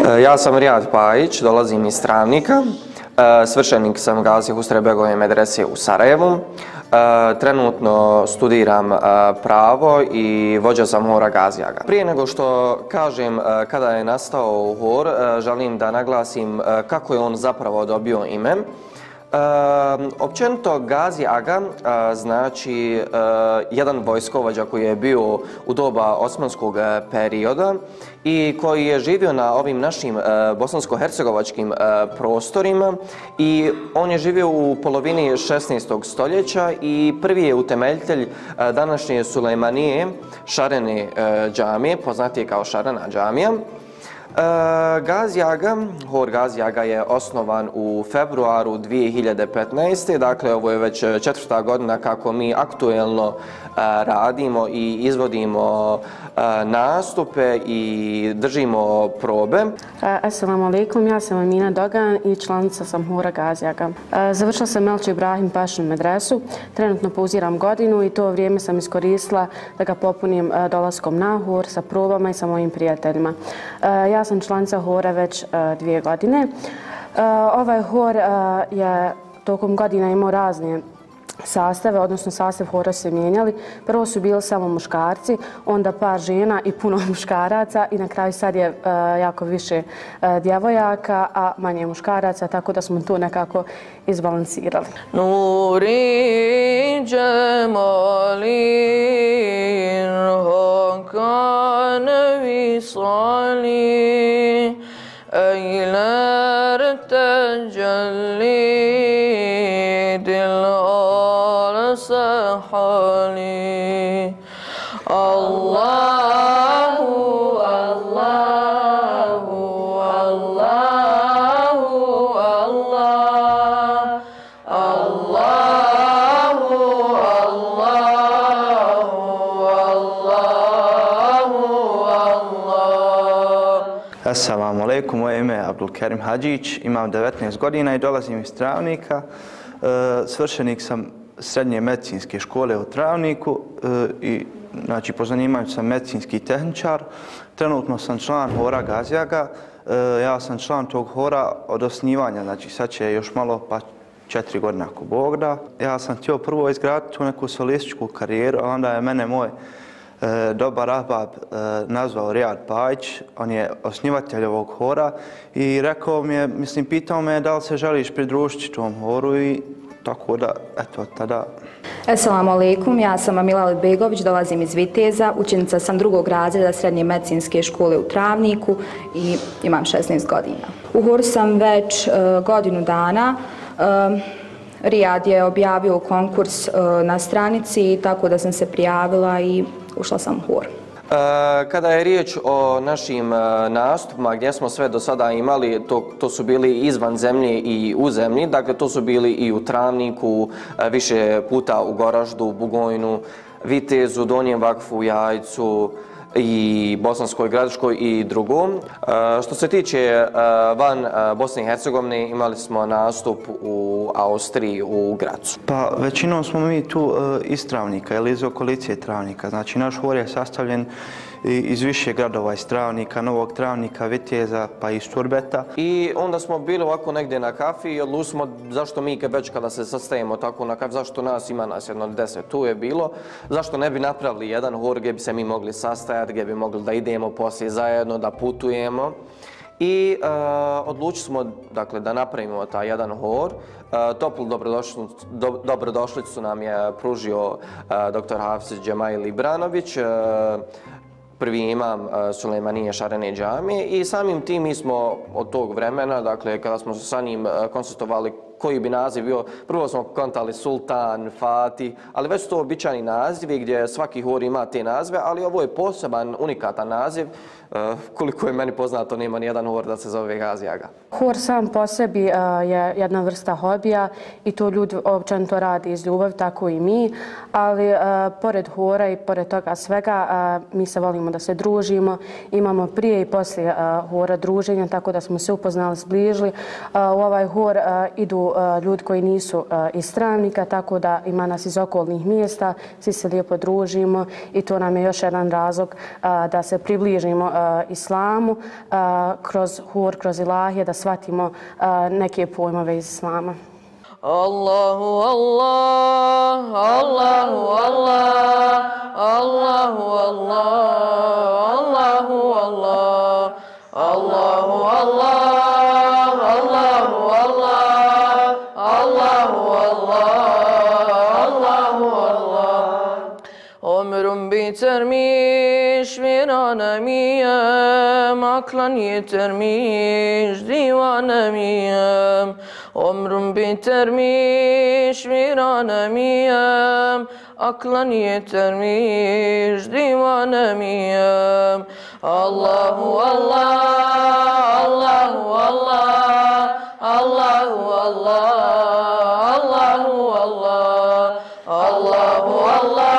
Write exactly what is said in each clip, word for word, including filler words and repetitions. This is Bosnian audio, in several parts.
Ja sam Rijad Pajić, dolazim iz Travnika. Svršenik sam Gazi Husrev Begove medrese u Sarajevu. Trenutno studiram pravo i vođa sam hora Gazi Aga. Prije nego što kažem kada je nastao hor, želim da naglasim kako je on zapravo dobio ime. Uh, općenito Gazi Aga uh, znači uh, jedan vojskovođa koji je bio u doba osmanskog perioda i koji je živio na ovim našim uh, bosansko-hercegovačkim uh, prostorima i on je živio u polovini šesnaestog stoljeća i prvi je utemeljitelj uh, današnje Sulejmanije Šarene uh, džamije, poznatije kao Šarena džamija. Uh, Gazi Aga, hor Gazi Aga je osnovan u februaru dvije hiljade petnaeste. Dakle, ovo je već četvrta godina kako mi aktuelno uh, radimo i izvodimo uh, nastupe i držimo probe. Assalamu alaikum, ja sam Amina Dogan i članica sam hora Gazi Aga. Završila sam Elči Ibrahim Pašinu medresu, trenutno pauziram godinu i to vrijeme sam iskoristila da ga popunim dolaskom na hor sa probama i sa mojim prijateljima. Ja sam članica hora već dvije godine. Ovaj hor je tokom godina imao razne sastave, odnosno sastav hora se mijenjali. Prvo su bili samo muškarci, onda par žena i puno muškaraca i na kraju sad je uh, jako više uh, djevojaka, a manje muškaraca, tako da smo to nekako izbalansirali. Nuri džemalin hokan visali ejler teđali dil sahali Allahu Allahu Allahu Allah Allahu Allahu Allah. Assalamu alaikum, moje ime je Abdulkerim Hadžić, imam devetnaest godina i dolazim iz Travnika. Svršenik sam srednje medicinske škole u Travniku i znači po zanimanju sam medicinski tehničar. Trenutno sam član hora Gazi Aga. Ja sam član tog hora od osnivanja, znači sad će još malo pa četiri godine ako Bog da. Ja sam htio prvo izgraditi tu neku solističku karijeru, a onda je mene moj E, dobar ahbab e, nazvao Rijad Pajić, on je osnivatelj ovog hora i rekao mi je, mislim, pitao me da li se želiš pridružiti tom horu i tako da, eto, tada. Assalamu alaikum, ja sam Amila Albegović, dolazim iz Viteza, učenica sam drugog razreda srednje medicinske škole u Travniku i imam šesnaest godina. U horu sam već e, godinu dana. E, Rijad je objavio konkurs e, na stranici, tako da sam se prijavila i ušla sam u hor. Kada je riječ o našim nastupima gdje smo sve do sada imali, to, to su bili izvan zemlje i u zemlji, dakle to su bili i u Travniku, više puta u Goraždu, Bugojnu, Vitezu, Donjem Vakfu, Jajcu i Bosanskoj Gradiškoj i drugom. Što se tiče van Bosne i Hercegovine, imali smo nastup u Austriji, u Gracu. Pa većinom smo mi tu iz Travnika ili iz okolice Travnika. Znači naš hor je sastavljen iz više gradova, iz Travnika, Novog Travnika, Viteza pa i Sturbeta. I onda smo bili ovako negdje na kafi i odlučili smo zašto mi kad već kada se sastajemo tako na kafi, zašto nas ima nas jedno deset, tu je bilo, zašto ne bi napravili jedan hor gdje bi se mi mogli sastajati, gdje bi mogli da idemo poslije zajedno, da putujemo. I uh, odlučili smo dakle, da napravimo taj jedan hor. Uh, toplu dobrodošlicu, do, dobrodošlicu nam je pružio uh, doktor Hafiz Džemail Ibranović, uh, prvi imam uh, Sulejmanije Šarene džamije i samim tim mi smo od tog vremena, dakle kada smo sa njim uh, konsultovali koji bi naziv bio, prvo smo kontali Sultan, Fatih, ali već su to običajni nazivi gdje svaki hor ima te nazive, ali ovo je poseban, unikatan naziv. Uh, koliko je meni poznato, nema ni jedan hor da se zove Gazi Aga. Hor sam po sebi uh, je jedna vrsta hobija i to ljudi općenito radi iz ljubavi, tako i mi, ali uh, pored hora i pored toga svega uh, mi se volimo da se družimo, imamo prije i poslije uh, hora druženja, tako da smo se upoznali, zbližili. Uh, u ovaj hor uh, idu ljudi koji nisu iz Travnika, tako da ima nas iz okolnih mjesta, svi se lijepo družimo i to nam je još jedan razlog da se približimo islamu kroz hur, kroz ilahije, da shvatimo neke pojmove iz islama. Allahu Allah, Allahu Allah, Allahu Allah, Allahu Allah, Allahu Allah, Allahu Allah, Allahu Allah, Allahu Allah. Ömrüm bitermiş, viranamiyem, aklan yetermiş, divanemiyem. Ömrüm bitermiş, viranamiyem, aklan yetermiş, divanemiyem. Allahu Allah, Allahu Allah, Allahu Allah, Allahu Allah, Allahu Allah,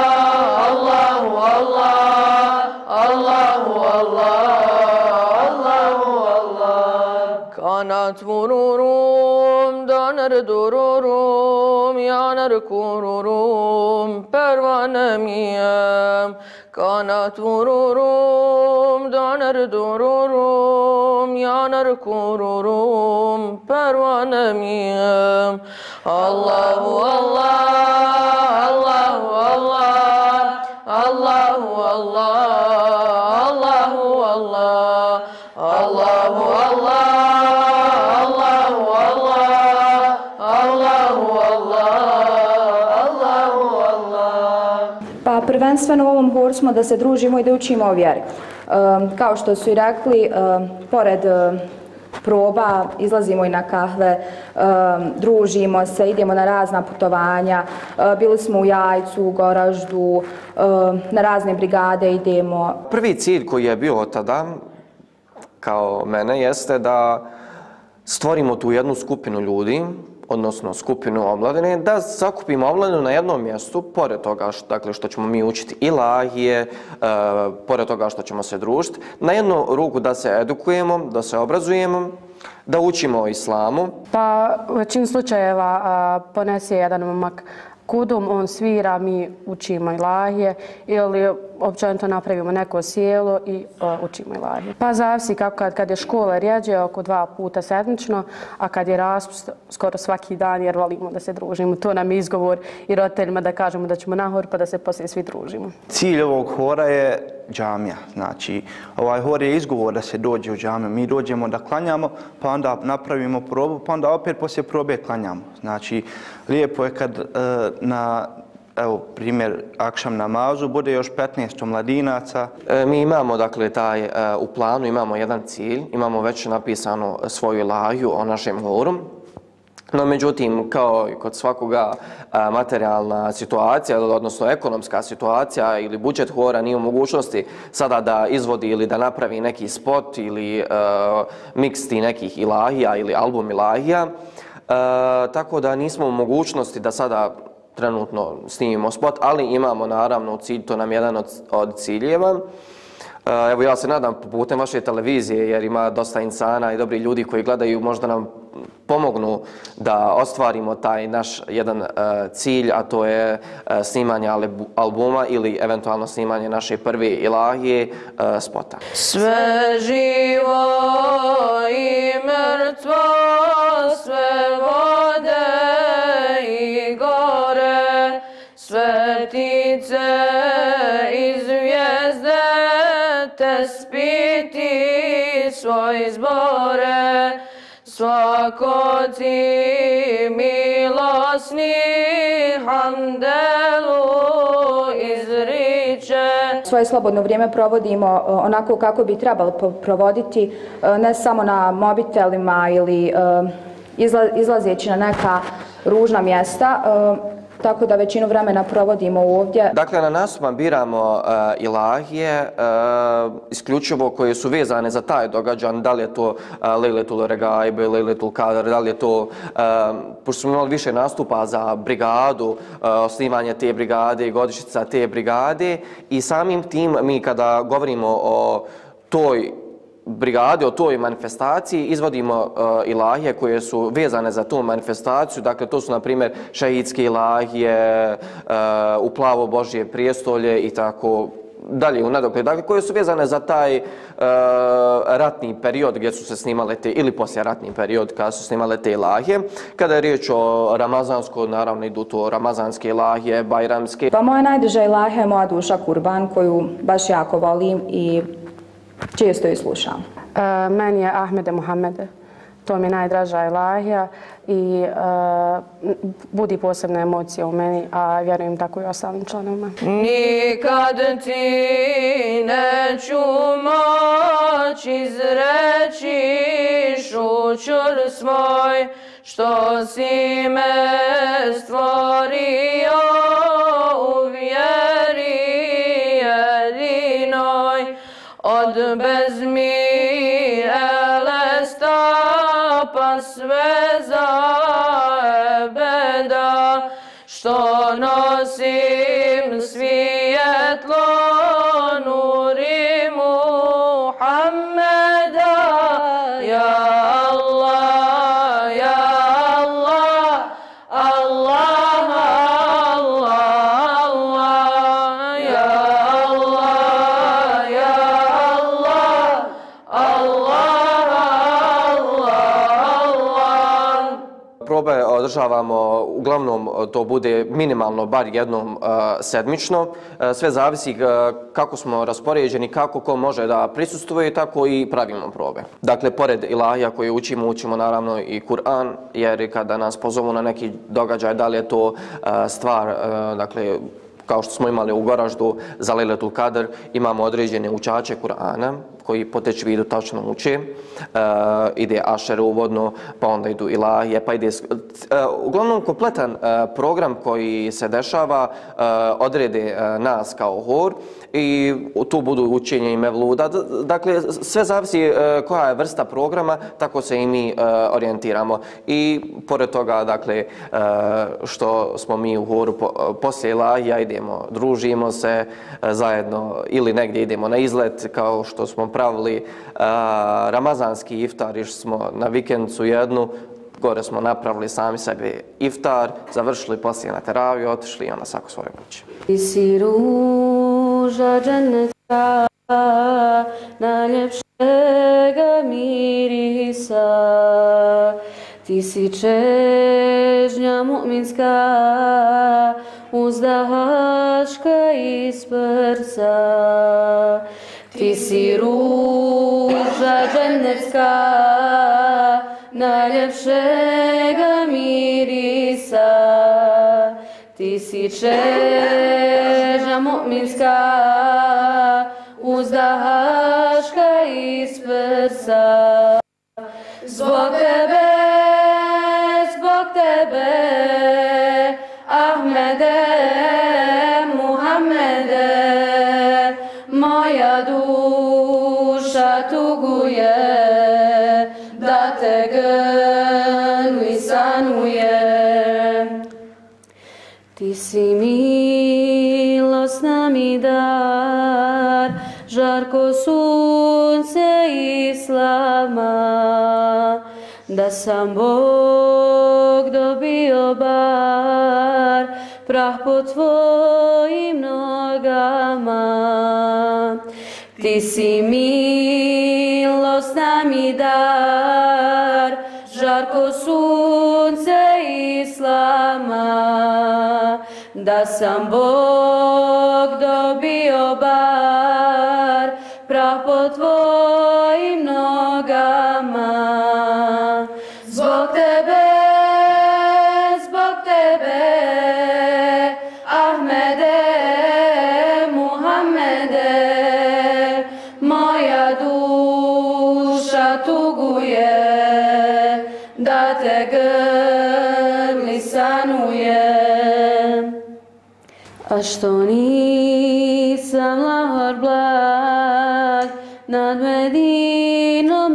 Allahu Allah, Allahu Allah, Allahu Allah. Kanat vururum, döner dururum, yanar kururum, pervanemiyem. Kanat vururum, döner dururum, yanar kururum, pervanemiyem. Allahu Allah, Allahu Allah, Allahu Allah, Allahu Allah, Allahu Allah, Allahu Allah, Allahu Allah, Allahu Allah. Pa prvenstveno u ovom huru smo da se družimo i da učimo o vjeri. Kao što su i rekli, pored proba, izlazimo i na kahve, družimo se, idemo na razna putovanja, bili smo u Jajcu, u Goraždu, na razne brigade idemo. Prvi cilj koji je bio tada, kao mene, jeste da stvorimo tu jednu skupinu ljudi, odnosno skupinu omladine, da sakupimo omladinu na jednom mjestu, pored toga što, dakle, što ćemo mi učiti ilahije, e, pored toga što ćemo se družiti, na jednu ruku da se edukujemo, da se obrazujemo, da učimo o islamu. Pa u većini slučajeva a, ponese jedan momak kudum, on svira, mi učimo ilahije ili općenito napravimo neko sjelo i uh, učimo ilahije. Pa zavisi kako kad, kad je škola rjeđe oko dva puta sedmično, a kad je raspust skoro svaki dan jer volimo da se družimo. To nam je izgovor i roditeljima da kažemo da ćemo na hor pa da se poslije svi družimo. Cilj ovog hora je džamija. Znači, ovaj hor je izgovor da se dođe u džamiju. Mi dođemo da klanjamo, pa onda napravimo probu, pa onda opet poslije probe klanjamo. Znači, lijepo je kad uh, na evo, primjer, akšam namazu, bude još petnaest mladinaca. E, mi imamo, dakle, taj, e, u planu imamo jedan cilj, imamo već napisanu svoju ilahiju o našem horu. No, međutim, kao i kod svakoga a, materijalna situacija, odnosno ekonomska situacija ili budžet hora nije u mogućnosti sada da izvodi ili da napravi neki spot ili a, miks ti nekih ilahija ili album ilahija. A, tako da nismo u mogućnosti da sada trenutno snimimo spot, ali imamo naravno cilj, to nam je jedan od, od ciljeva. Evo, ja se nadam putem vaše televizije, jer ima dosta insana i dobri ljudi koji gledaju, možda nam pomognu da ostvarimo taj naš jedan uh, cilj, a to je uh, snimanje albuma ili eventualno snimanje naše prve ilahije uh, spota. Sve živo i mrtvo, sve vode i gore, sve ptice i zvijezde, te spiti svoj zbore, svako ti milosni hamdelu izriče. Svoje slobodno vrijeme provodimo onako kako bi trebalo provoditi, ne samo na mobitelima ili izlazeći na neka ružna mjesta, tako da većinu vremena provodimo ovdje. Dakle, na nastupama biramo uh, ilahije uh, isključivo koje su vezane za taj događaj, da li je to uh, Lejletul Regaib, Lejletul Kadar, da li je to, uh, pošto smo imali više nastupa za brigadu, uh, osnivanje te brigade i godišnjica te brigade i samim tim mi kada govorimo o toj brigade o toj manifestaciji izvodimo uh, ilahije koje su vezane za tu manifestaciju. Dakle, to su, na primjer, šehidske ilahije, uh, u plavo Božje prijestolje i tako dalje u nedogled. Dakle, koje su vezane za taj uh, ratni period gdje su se snimale te, ili poslije ratni period kada su snimale te ilahije. Kada je riječ o ramazanskoj, naravno idu to ramazanske ilahije, bajramske. Pa moja najdraža ilahija je moja duša Kurban, koju baš jako volim i često ju slušam. Uh, meni je Ahmede Muhammede. To mi je najdraža ilahija i uh, budi posebne emocije u meni, a vjerujem tako i ostalim članovima. Nikad ti neću moći izreći šućur svoj, što si me stvorio u vjeri jedinoj, od bezmi pa sve za ebeda, što nosim svijetlo nuri Muhammeda. Ja Allah, ja Allah, Allah, Allah, Allah, ja Allah, ja Allah. Probe održavamo, uglavnom to bude minimalno bar jednom uh, sedmično. Uh, sve zavisi uh, kako smo raspoređeni, kako ko može da prisustvuje, tako i pravimo probe. Dakle, pored ilahija koje učimo, učimo naravno i Kur'an, jer kada nas pozovu na neki događaj, da li je to uh, stvar, uh, dakle, kao što smo imali u Goraždu za Lejletul Kadr, imamo određene učače Kur'ana koji po tečvidu tačno uče. Uh, ide ašer uvodno, pa onda idu ilahije, pa ide... Uh, uglavnom, kompletan uh, program koji se dešava uh, odrede uh, nas kao hor i tu budu učenje i mevluda. Dakle, sve zavisi uh, koja je vrsta programa, tako se i mi uh, orijentiramo. I pored toga, dakle, uh, što smo mi u horu po, poslije ilahija, idemo, družimo se uh, zajedno ili negdje idemo na izlet, kao što smo pravili uh, ramazanski iftar, išli smo na vikendicu jednu, gore smo napravili sami sebi iftar, završili poslije na teraviju, otišli i onda svako svoje kuće. Ti si ruža džennetka, najljepšega mirisa, ti si čežnja mu'minska, uzdahačka iz prsa. Ti si ruža džennetska, najljepšega mirisa, ti si čežnja mu'minska, uzdahačka iz prsa. Zbog tebe, zbog tebe, Ahmede, Muhammede, moja duša tuguje, da te grlu i sanuje. Ti si milosna mi dar, žarko sunce islama, da sam Bog dobio bar, prah po tvojim nogama. Ti si milosna mi dar, žarko sunce islama, da sam Bog dobio bar, prah po tvojim nogama. Zbog tebe, zbog tebe, Ahmede, Muhammede, moja duša tuguje, da te grli sanuje. A što nisam lahor blag, nad Medinom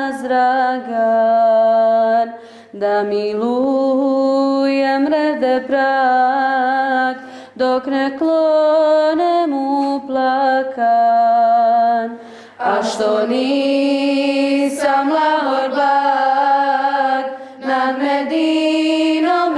razdragan, da milujem revde prag, dok ne klonem uplakan. A Zašto nisam lahor blag, nad Medinom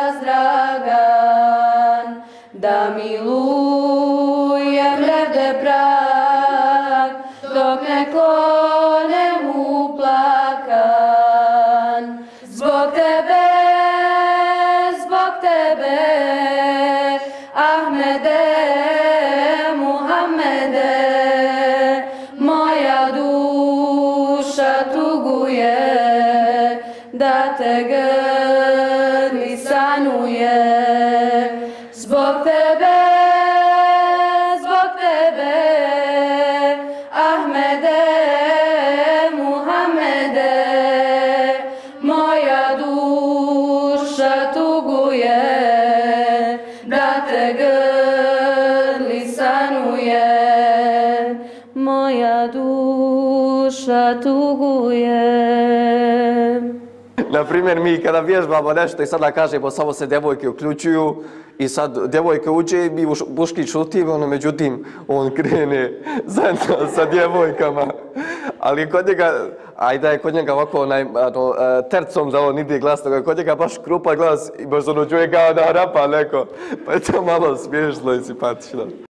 razdragan, da milujem levde prag, dok ne klonem uplakan. Zbog tebe, zbog tebe, Ahmede, Muhammede, moja duša tuguje, da te grli sanuje. Zbog tebe, zbog tebe, Ahmede, Muhammede, moja duša tuguje, da te grli sanuje. Moja duša tuguje. Na primjer, mi kada vježbamo nešto i sada kažemo samo se djevojke uključuju i sad djevojke uđe i mi muški šutimo, ono, međutim on krene zajedno sa djevojkama. Ali kod njega, ajde je kod njega ovako onaj, ano, tercom da on ide glasno, kod njega baš krupa glas i baš ono čuje kao da rapa neko. Pa je to malo smiješno i simpatično.